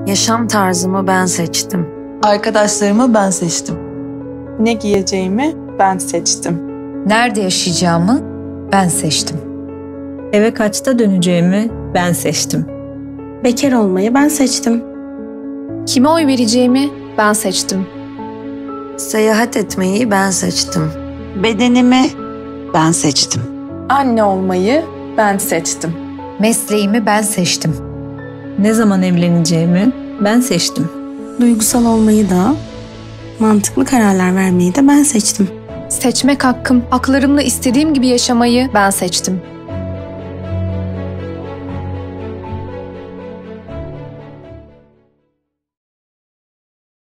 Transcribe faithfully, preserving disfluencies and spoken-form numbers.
Yaşam tarzımı ben seçtim. Arkadaşlarımı ben seçtim. Ne giyeceğimi ben seçtim. Nerede yaşayacağımı ben seçtim. Eve kaçta döneceğimi ben seçtim. Bekar olmayı ben seçtim. Kime oy vereceğimi ben seçtim. Seyahat etmeyi ben seçtim. Bedenimi ben seçtim. Anne olmayı ben seçtim. Mesleğimi ben seçtim. Ne zaman evleneceğimi ben seçtim. Duygusal olmayı da, mantıklı kararlar vermeyi de ben seçtim. Seçmek hakkım, haklarımla istediğim gibi yaşamayı ben seçtim.